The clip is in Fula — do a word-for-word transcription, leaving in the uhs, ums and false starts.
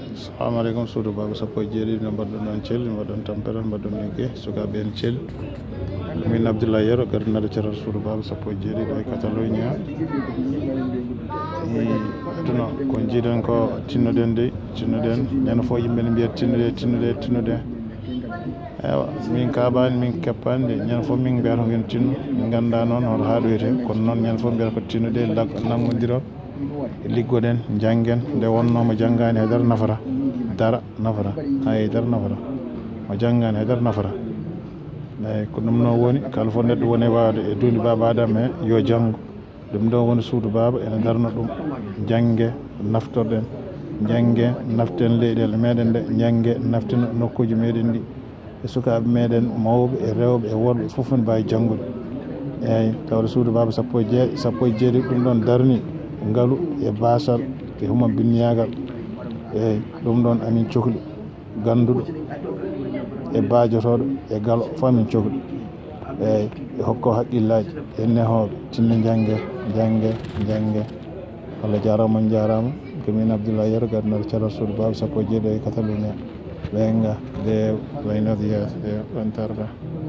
Assalamu alaikum suudu baba sappo e jeeɗiɗi no mbaɗɗon ɗon celli mbaɗɗon tampere mbaɗɗon yonki sukaɓe en celli min Abdoulaye Yero gardinaɗo ceral suudu baba sappo e jeeɗiɗi e Catalogne aduno ko jiiɗen ko tinnoɗen de tinnoɗen neno fo yimɓe ne mbiyata tinnude tinnude tinnude ewa min kaɓani min keppani de ñande foof min mbiyata ko tinnu min ganda noon hoto haaɗoyte kono noon ñande foof mbiyata ko tinnude naggodiro liggoɗen janggen nde wonnoma janggani haydara nafata dara nafata haydara nafata o janggani haydara nafata eyyi ko ɗum noon woni kala fof neɗɗo woni wawde e duundi baba Adama he yo janggo ɗum ɗon woni suudu baba ene darno ɗum jangge naftorɗen jangge naften leyɗele meɗen nde jangge naften nokkuji meɗen ɗi e sukaɓe meɗen mawɓe e rewɓe e worɓe foof ne mbawi janggude eyyi tawde suudu baba sappo e jeeɗi sappo e jeeɗiɗi ɗum ɗon darni ngaalu e basal e huma binniyagal eyyi ɗum ɗon amin cohli ganduɗo e bajotoɗo e gaalo fof amin cohli eyyi e hokko haqqillaji e nehoɓe tinno jangge jangge jangge Allah jarama on jarama ko min Abdoulaye Yero gardinaɗo ceral suudu baba sappo e jeeɗiɗi e Catalogne ɓenga de waynode yeeso de ɗon tarda